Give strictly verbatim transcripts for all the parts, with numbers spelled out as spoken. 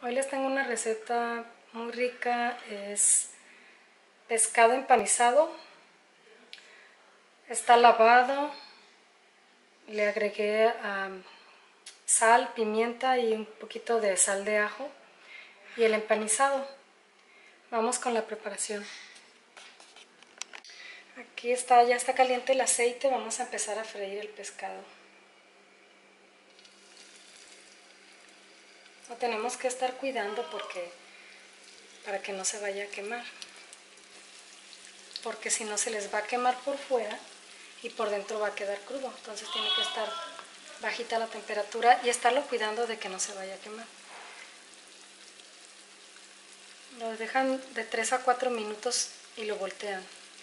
Hoy les tengo una receta muy rica, es pescado empanizado. Está lavado, le agregué um, sal, pimienta y un poquito de sal de ajo y el empanizado. Vamos con la preparación. Aquí está, ya está caliente el aceite, vamos a empezar a freír el pescado. Lo tenemos que estar cuidando porque para que no se vaya a quemar, porque si no se les va a quemar por fuera y por dentro va a quedar crudo, entonces tiene que estar bajita la temperatura y estarlo cuidando de que no se vaya a quemar. Lo dejan de tres a cuatro minutos y lo voltean.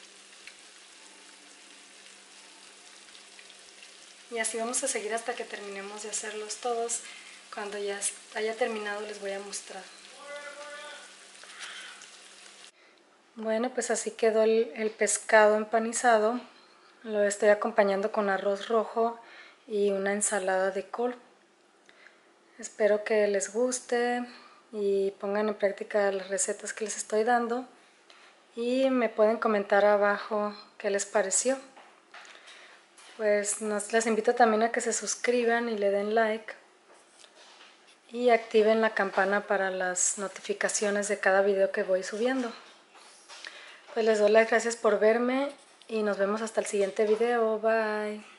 Y así vamos a seguir hasta que terminemos de hacerlos todos. Cuando ya haya terminado les voy a mostrar. Bueno, pues así quedó el, el pescado empanizado. Lo estoy acompañando con arroz rojo y una ensalada de col. Espero que les guste y pongan en práctica las recetas que les estoy dando. Y me pueden comentar abajo qué les pareció. Pues nos, les invito también a que se suscriban y le den like. Y activen la campana para las notificaciones de cada video que voy subiendo. Pues les doy las gracias por verme y nos vemos hasta el siguiente video. Bye.